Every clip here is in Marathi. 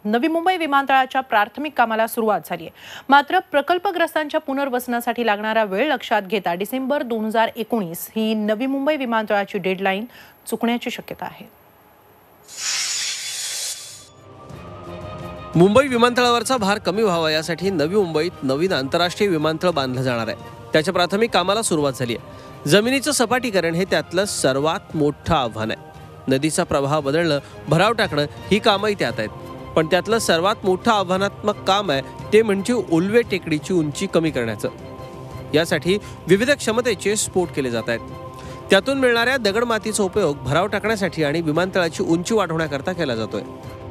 नवी मुंबई विमानतळाच्या प्राथमिक कामाला सुरुवात झाली आहे. मात्र प्रकल्पग्रस्तांच्या पुनर्वसनासाठी लागणारा वेळ लक्षात घेता डिसेंबर 2019 ही नवी मुंबई विमानतळाची डेडलाईन चुकण्याची शक्यता आहे. मुंबई विमानतळावरचा भार कमी व्हावा यासाठी नवी मुंबईत नवीन आंतरराष्ट्रीय विमानतळ बांधलं जाणार आहे. त्याच्या प्राथमिक कामाला सुरुवात झाली आहे. जमिनीचं सपाटीकरण हे त्यातलं सर्वात मोठं आव्हान आहे. नदीचा प्रवाह बदलणं, भराव टाकणं ही कामंही त्यात आहेत. पण त्यातलं सर्वात मोठं आव्हानात्मक काम आहे ते म्हणजे उल्वे टेकडीची उंची कमी करण्याचं. यासाठी विविध क्षमतेचे स्फोट केले जात आहेत. त्यातून मिळणाऱ्या दगडमातीचा उपयोग भराव टाकण्यासाठी आणि विमानतळाची उंची वाढवण्याकरता केला जातोय.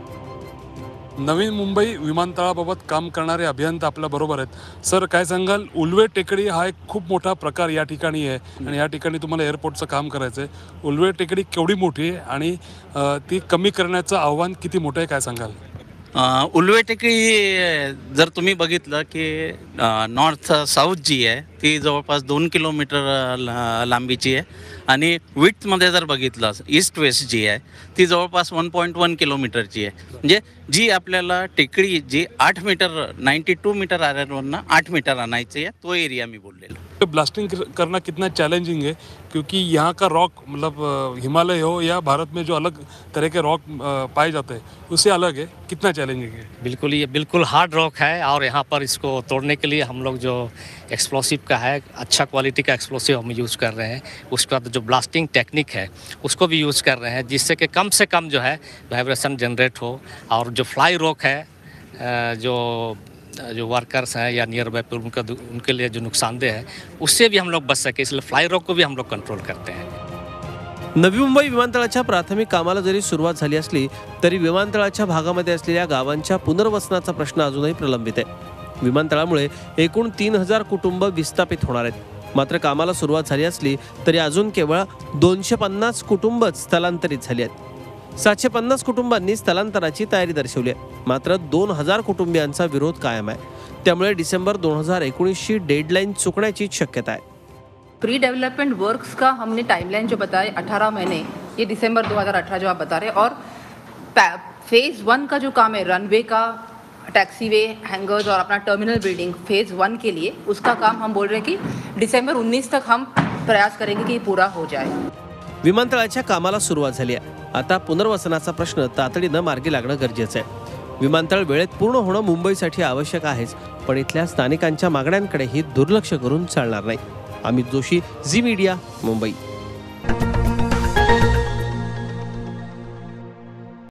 नवीन मुंबई विमानतळाबाबत काम करणारे अभियंता आपल्या बरोबर आहेत. सर, काय सांगाल, उल्वे टेकडी हा एक खूप मोठा प्रकार या ठिकाणी आहे आणि या ठिकाणी तुम्हाला एअरपोर्टचं काम करायचं आहे. उल्वे टेकडी केवढी मोठी आहे आणि ती कमी करण्याचं आव्हान किती मोठं आहे, काय सांगाल? उल्वे टेकडी जर तुम्ही बघितलं की नॉर्थ साऊथ जी आहे ती जवळपास 2 किलोमीटर लांबीची आहे आणि विड्थमध्ये जर बघितलं ईस्ट वेस्ट जी आहे ती जवळपास 1.1 किलोमीटरची आहे. म्हणजे जी आपल्याला टेकडी जी 8 मीटर 92 मीटर आयरनवरनं 8 मीटर आणायची आहे, तो एरिया मी बोललेलो. ब्लास्टिंग करना कितना चैलेंजिंग है, क्योंकि यहाँ का रॉक मतलब हिमालय हो या भारत में जो अलग तरह के रॉक पाए जाते हैं उससे अलग है, कितना चैलेंजिंग है? बिल्कुल, ये बिल्कुल हार्ड रॉक है और यहाँ पर इसको तोड़ने के लिए हम लोग जो एक्सप्लोसिव का है, अच्छा क्वालिटी का एक्सप्लोसिव हम यूज़ कर रहे हैं. उसके बाद जो ब्लास्टिंग टेक्निक है उसको भी यूज़ कर रहे हैं, जिससे कि कम से कम जो है वाइब्रेशन जनरेट हो. और जो फ्लाई रॉक है जो वर्कर्स हैं या नियर बाय उनके लिए जो नुकसानदेह है उससे भी हम लोग बच सके, इसलिए फ्लाई रॉक को भी हम लोग कंट्रोल करते हैं. नवी मुंबई विमानतळाच्या प्राथमिक कामाला जरी सुरुवात झाली असली तरी विमानतळाच्या भागामध्ये असलेल्या गावांच्या पुनर्वसनाचा प्रश्न अजूनही प्रलंबित आहे. विमानतळामुळे एकूण 3000 कुटुंब विस्थापित होणार आहेत. मात्र कामाला सुरुवात झाली असली तरी अजून केवळ 250 कुटुंबच स्थलांतरित झाली आहेत. 750 कुटुंबांनी स्थलांतराची तयारी दर्शवली आहे. मात्र 2000 कुटुंबियांचा विरोध कायम आहे. त्यामुळे डिसेंबर 2019ची डेडलाईन चुकण्याची शक्यता आहे. प्री डेवलपमेंट वर्क्स का हमने टाइमलाइन जो बताया 18 महीने, ये दिसंबर 2018 जो आप बता रहे हैं. और फेज़ 1 का जो काम है, रनवे का, टैक्सीवे, हैंगर्स और अपना टर्मिनल बिल्डिंग फेज़ 1 के लिए, उसका काम हम बोल रहे हैं कि दिसंबर 19 तक हम प्रयास करेंगे कि पूरा हो जाए. विमानतळाच्या कामाला सुरुवात झाली आहे. आता पुनर्वसनाचा प्रश्न तातडीनं मार्गी लागणं गरजेचं आहे. विमानतळ वेळेत पूर्ण होणं मुंबईसाठी आवश्यक आहेच, पण इथल्या स्थानिकांच्या मागण्यांकडेही दुर्लक्ष करून चालणार नाही. अमित जोशी, झी मीडिया, मुंबई.